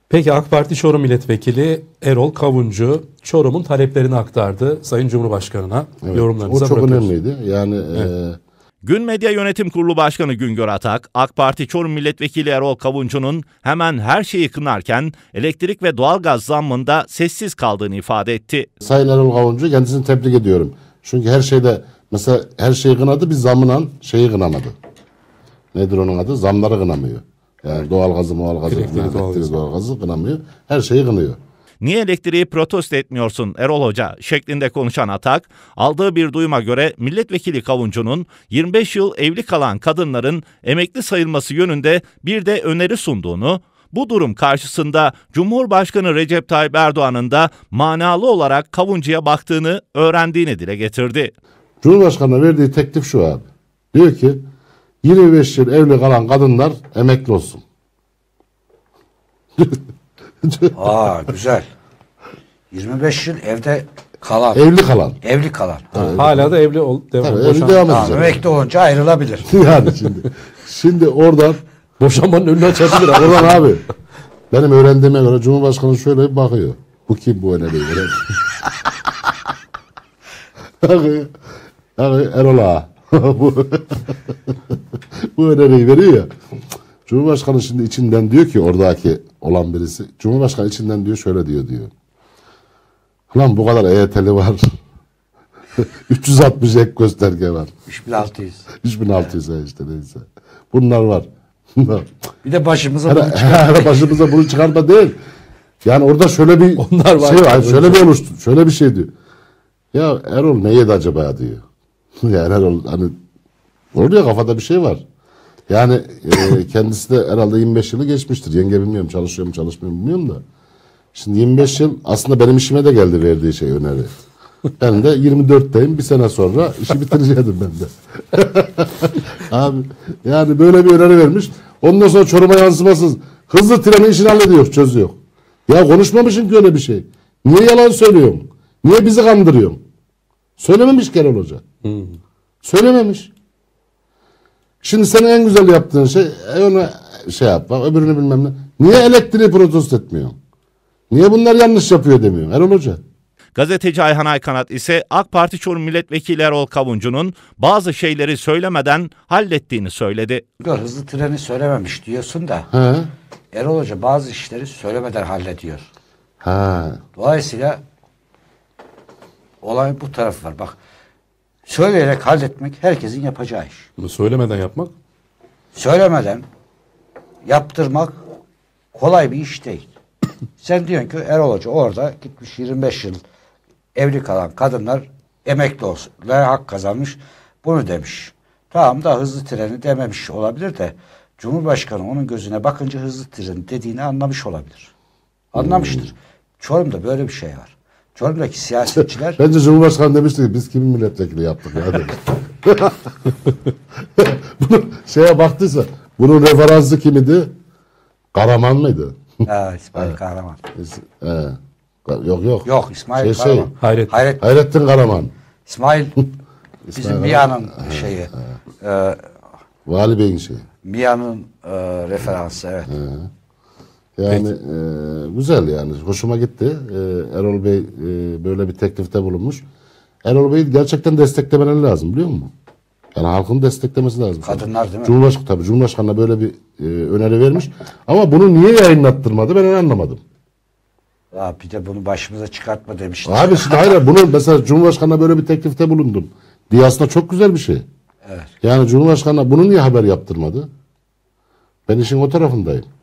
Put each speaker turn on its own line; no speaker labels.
Peki AK Parti Çorum Milletvekili Erol Kavuncu Çorum'un taleplerini aktardı Sayın Cumhurbaşkanı'na.
Evet,
Yorumlarınıza
o çok
bırakıyoruz.
önemliydi. Yani
Evet.
Gün Medya Yönetim Kurulu Başkanı Güngör Atak, AK Parti Çorum Milletvekili Erol Kavuncu'nun hemen her şeyi kınarken elektrik ve doğalgaz zammında sessiz kaldığını ifade etti.
Sayın Erol Kavuncu, kendisini tebrik ediyorum. Çünkü her şeyde mesela her şeyi kınadı, bir zamla şeyi kınamadı. Nedir onun adı? Zamları kınamıyor. Yani doğalgazı, doğalgazı kınamıyor. Her şeyi kınıyor.
Niye elektriği protesto etmiyorsun Erol Hoca şeklinde konuşan Atak, aldığı bir duyuma göre milletvekili Kavuncu'nun 25 yıl evli kalan kadınların emekli sayılması yönünde bir de öneri sunduğunu, bu durum karşısında Cumhurbaşkanı Recep Tayyip Erdoğan'ın da manalı olarak Kavuncu'ya baktığını öğrendiğini dile getirdi.
Cumhurbaşkanı'na verdiği teklif şu abi. Diyor ki 25 yıl evli kalan kadınlar emekli olsun.
Güzel. 25 yıl evde kalan.
Evli kalan.
Evli kalan.
Hala da evli
Tabii, evli
boşan-
devam
Tamam,
edecek.
emekli olunca ayrılabilir.
Yani şimdi oradan
boşanmanın önünü açabilir.
oradan abi benim öğrendiğime göre Cumhurbaşkanı şöyle bir bakıyor. Bu kim bu öneriyi veren? Erol Ağa. Bu öneriyi veriyor ya. Cumhurbaşkanı şimdi içinden diyor ki oradaki olan birisi. Cumhurbaşkanı içinden diyor şöyle diyor. Lan bu kadar EYT'li var. 360 ek gösterge var.
3600.
3600 işte neyse. Bunlar var.
Bir de başımıza bunu
Başımıza bunu çıkarma değil. Yani orada şöyle bir
Onlar var.
şey var. Şöyle bir oluştu. Şöyle bir şey diyor. Ya Erol ne yedi acaba diyor. Yani Erol hani orada kafada bir şey var. Yani kendisi de herhalde 25 yılı geçmiştir. Yenge bilmiyorum çalışıyor mu çalışmıyor mu bilmiyorum da. Şimdi 25 yıl aslında benim işime de geldi verdiği şey öneri. Ben de 24'teyim. Bir sene sonra işi bitireceğim ben de. Abi yani böyle bir öneri vermiş. Ondan sonra Çorum'a yansımasız. Hızlı treni işini hallediyor, çözüyor. Ya konuşmamışsın ki öyle bir şey. Niye yalan söylüyorsun? Niye bizi kandırıyorsun? Söylememiş Erol Hoca. Söylememiş. Şimdi senin en güzel yaptığın şey ona şey yap, öbürünü bilmem ne. Niye elektriği protesto etmiyorsun? Niye bunlar yanlış yapıyor demiyorsun Erol Hoca?
Gazeteci Ayhan Aykanat ise AK Parti Çorum Milletvekili Erol Kavuncu'nun bazı şeyleri söylemeden hallettiğini söyledi.
hızlı treni söylememiş diyorsun da
He.
Erol Hoca bazı işleri söylemeden hallediyor.
Ha.
Dolayısıyla olay bu tarafı var. Bak söyleyerek halletmek herkesin yapacağı iş.
Bunu söylemeden yapmak.
Söylemeden yaptırmak kolay bir iş değil. Sen diyorsun ki Erol Hoca orada gitmiş 25 yıl evli kalan kadınlar emekli olsun. Hak kazanmış. Bunu demiş. Tamam da hızlı treni dememiş olabilir de Cumhurbaşkanı onun gözüne bakınca hızlı treni dediğini anlamış olabilir. Anlamıştır. Çorum'da böyle bir şey var. Çorum'daki siyasetçiler
Bence Cumhurbaşkanı demişti ki biz kimin milletvekili yaptık ya demiş. Bunu şeye baktıysa bunun referansı kimidi? Karaman mıydı?
İsmail Kahraman.
Yok.
Yok İsmail Kahraman.
Hayrettin Karaman.
İsmail bizim Mia'nın şeyi.
Vali Bey'in şeyi.
Mia'nın referansı evet.
Yani güzel yani. Hoşuma gitti. Erol Bey böyle bir teklifte bulunmuş. Erol Bey'i gerçekten desteklemeleri lazım biliyor musun? Yani halkın desteklemesi lazım.
Kadınlar değil mi?
Cumhurbaşkanı'na böyle bir öneri vermiş. Ama bunu niye yayınlattırmadı ben onu anlamadım.
Bir de bunu başımıza çıkartma demişti.
Abi şimdi hayır bunu mesela Cumhurbaşkanı'na böyle bir teklifte bulundum. Diye aslında çok güzel bir şey.
Evet.
Yani Cumhurbaşkanı'na bunu niye haber yaptırmadı? Ben işin o tarafındayım.